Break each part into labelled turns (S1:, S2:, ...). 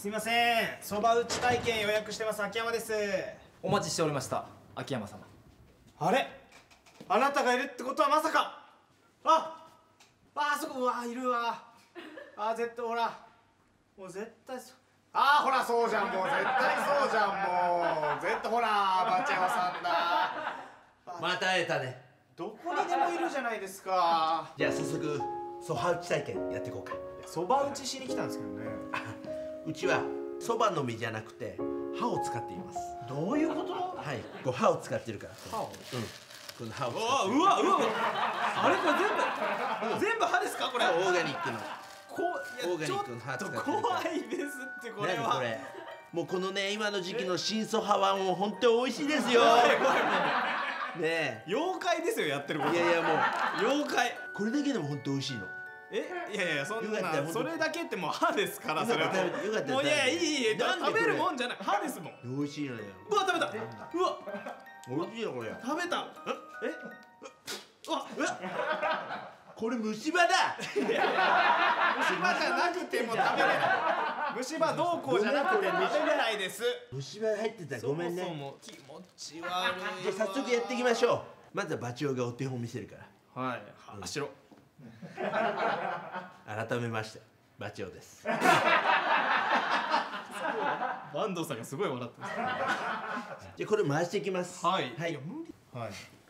S1: すいません、そば打ち体験予約してます秋山です。
S2: お待ちしておりました、秋山様。
S1: あれ、あなたがいるってことはまさか。あそこ、うわ、いるわ。絶対ほら、もう絶対ほら、そうじゃん、もう絶対そうじゃん、もう絶対ほら、バチェワさんだ。
S3: また会えたね。
S1: どこにでもいるじゃないですか。
S3: じゃあ早速そば打ち体験やっていこうか。
S1: そば打ちしに来たんですけどね。
S3: うちはそばの実じゃなくて刃を使っています。
S1: どういうこと？
S3: はい、こう刃を使ってるから。
S1: 刃を？
S3: この刃を使ってる。
S1: うわ、あれこれ全部刃ですかこれ？
S3: オーガニックの
S1: オーガニックの刃使ってるから。怖いですってこれは。
S3: 何これ？もうこのね、今の時期の新そばはもう本当に美味しいですよ。ねえ、
S1: 妖怪ですよ、やってること。
S3: いやいや、もう
S1: 妖怪。
S3: これだけでも本当美味しいの。
S1: いやいや、そんなそれだけってもう歯ですから。それは
S3: よかった。
S1: もういやいい食べるもんじゃない、歯ですもん。
S3: 美味しいのよ。
S1: うわ、食べた。うわ、
S3: 美味しいよこれ。
S1: 食べた。うわ、
S3: これ虫歯だ。
S1: 虫歯じゃなくても食べれない。虫歯どうこうじゃなくて食べれないです。
S3: 虫歯入ってた、ごめんね。
S1: そもそも気持ち悪い。
S3: じゃあ早速やっていきましょう。まずはバチオがお手本見せるから。
S1: はい、白。
S3: 改めましてバチオです。
S1: 坂東さんがすごい笑ってます。
S3: じゃあこれ回していきます。
S1: はい。
S3: はい。
S1: はい。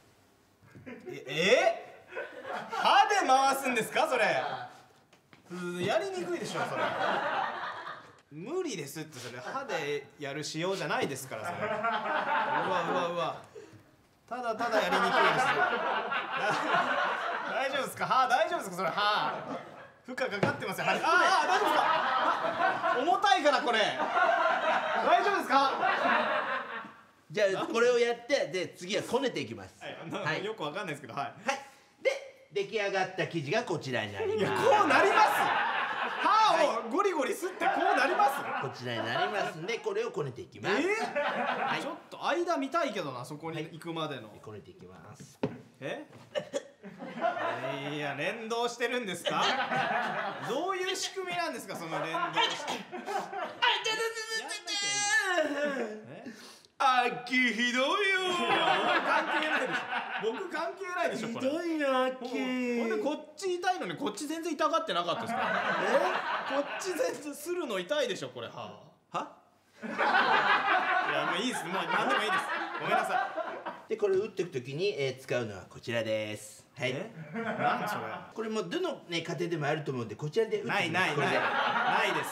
S1: 歯で回すんですかそれ？やりにくいでしょそれ。無理ですって、それ歯でやる仕様じゃないですからそれ。うわ。ただただやりにくいですよ。大丈夫ですか？歯大丈夫ですかそれ？歯負荷かかってますよ。大丈夫ですか？重たいからこれ。大丈夫ですか？
S3: じゃあこれをやって、で次はこねていきます。
S1: はい。よくわかんないですけど、はい。
S3: で出来上がった生地がこちらになります。
S1: いや、こうなります。歯をゴリゴリすってこうなります。
S3: こちらになりますんで、これをこねていきます。
S1: ちょっと間見たいけどな、そこに行くまでの。
S3: こねていきます。
S1: いや、連動してるんですか？どういう仕組みなんですかその連動して。
S3: あっきひどいよ。
S1: 関係ないでしょ。僕関係ないでしょこれ。
S3: ひどいよあっき。
S1: ほんでこっち痛いのにこっち全然痛がってなかったですから。こっち全然するの痛いでしょこれ。歯いや、もういいです。もう何でもいいです。ごめんなさい。
S3: でこれを打っていくときに使うのはこちらです。はい。
S1: 何それ？
S3: これもどのね家庭でもあると思うんで、こちらで打って
S1: ないです。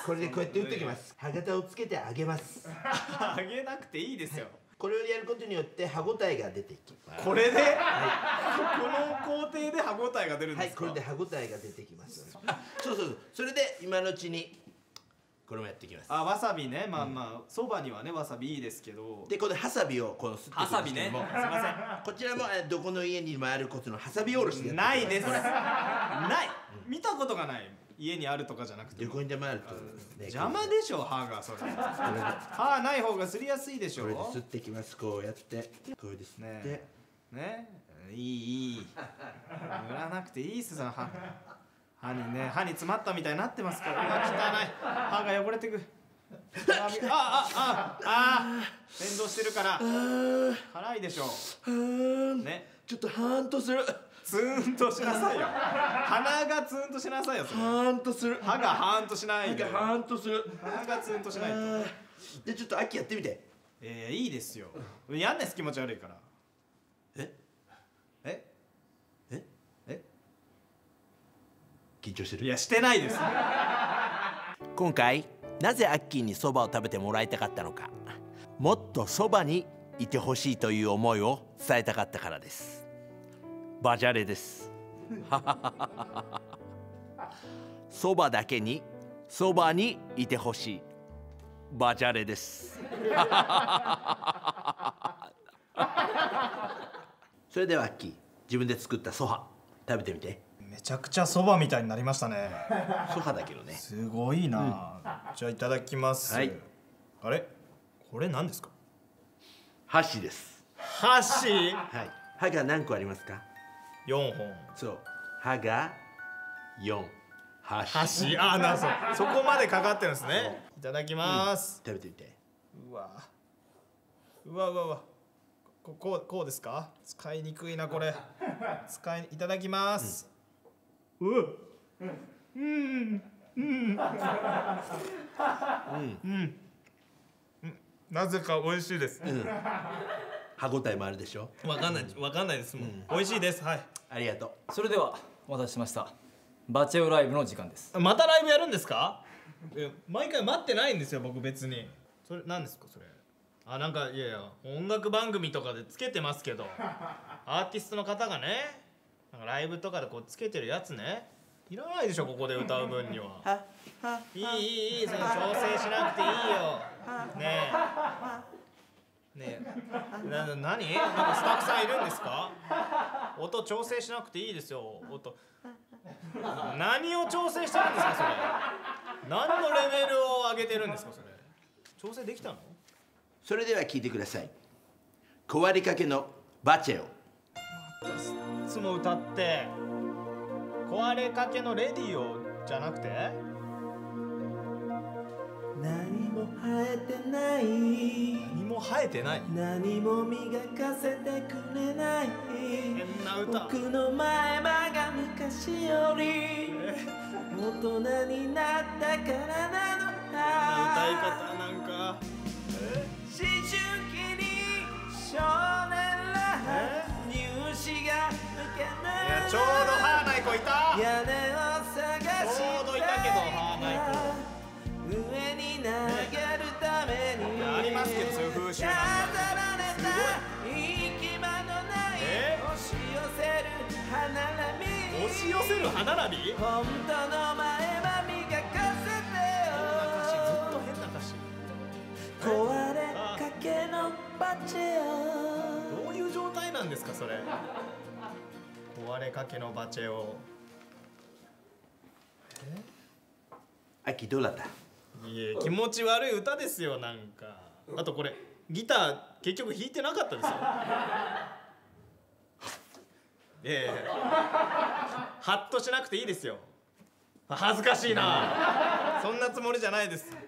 S3: これでこうやって打ってきます。歯型をつけてあげます。
S1: あげなくていいですよ。
S3: これをやることによって歯ごたえが出てきます。
S1: これで？この工程で歯ごたえが出るんですか？
S3: はい、これで歯ごたえが出てきます。そう。それで今のうちにこれもやっていきます。
S1: わさびね。まあそばにはねわさびいいですけど。
S3: でこのハサビをこのすっていくんですけども、
S1: すいません。
S3: こちらもどこの家にもあることのハサビおろしでやって
S1: ないです。ない。見たことがない。家にあるとかじゃなくて。
S3: どこにでもあると。
S1: 邪魔でしょ歯がそれ。歯ない方がすりやすいでしょ。
S3: これですってきます。こうやってこれですね。
S1: いい。塗らなくていいっすその歯。歯に詰まったみたいになってますから。汚い。歯が汚れてく。連動してるから辛いでしょ。ね。
S3: ちょっとハーンとする。
S1: ツーンとしなさいよ。鼻がツーンとしなさいよ。
S3: ハーンとする。
S1: 歯がハーンとしないよ。
S3: ハーンとする。
S1: 鼻がツーンとしないと。
S3: でちょっと秋やってみて。
S1: いいですよ。やんないです、気持ち悪いから。
S3: 緊張してる？
S1: いや、してないです。
S3: 今回なぜアッキーにそばを食べてもらいたかったのか、もっとそばにいてほしいという思いを伝えたかったからです。バジャレです。そばだけにそばにいてほしい。バジャレです。それではアッキー、自分で作ったソハ食べてみて。
S1: めちゃくちゃそばみたいになりましたね。
S3: ソハだけどね。
S1: すごいな。じゃあいただきます。
S3: はい。
S1: あれ、これ何ですか？
S3: 箸です。
S1: 箸？
S3: はい。歯が何個ありますか？
S1: 4本。
S3: そう。歯が4。
S1: 箸。あ、そこまでかかってるんですね。いただきます。
S3: 食べてみて。
S1: うわうわうわうわ。こうですか。使いにくいなこれ。いただきます。なぜか美味しいです。
S3: 歯ごたえもあるでしょ。
S1: わかんないですもん。美味しいです。はい。
S3: ありがと
S2: それではお待たせしました。バチェオライブの時間です。
S1: またライブやるんですか。毎回待ってないんですよ僕別に。それ何ですかそれ。あ、なんかいや音楽番組とかでつけてますけど、アーティストの方がね、なんかライブとかでこうつけてるやつね、いらないでしょここで歌う分には。いいその調整しなくていいよ。ねえ何なんかスタッフさんいるんですか。音調整しなくていいですよ。音何を調整してるんですかそれ。何のレベルを上げてるんですかそれ。調整できたの。
S3: それでは聞いてください。壊れかけのバチェオ。
S1: いつも歌って壊れかけのレディオじゃなくて。
S4: 何も生えてない、
S1: 何も生えてない。
S4: 何も磨かせてくれない、
S1: 変な歌。
S4: 僕の前歯が昔より大人になったからなのか。
S1: 歌い方なんか
S4: 思春期に少年ら入試が抜けない。
S1: いやちょうど歯ない子いた。
S4: 屋根を探し
S1: ちょうどいたけど歯ない子
S4: 上に投げるために
S1: ありますけどそういう風習なん
S4: 飾
S1: だ。
S4: られた息間のない押し寄せる歯並み。
S1: 押し寄せる歯並び。
S4: 本当の前歯磨かせて
S1: ずっと
S4: よ。
S1: 変な歌詞。
S4: 壊れかけのバチェオ。
S1: どういう状態なんですかそれ。壊れかけのバチェオ。
S3: アッキーどうだった？
S1: いえ気持ち悪い歌ですよなんか。あとこれギター結局弾いてなかったですよ。ハッとしなくていいですよ。恥ずかしいな。そんなつもりじゃないです。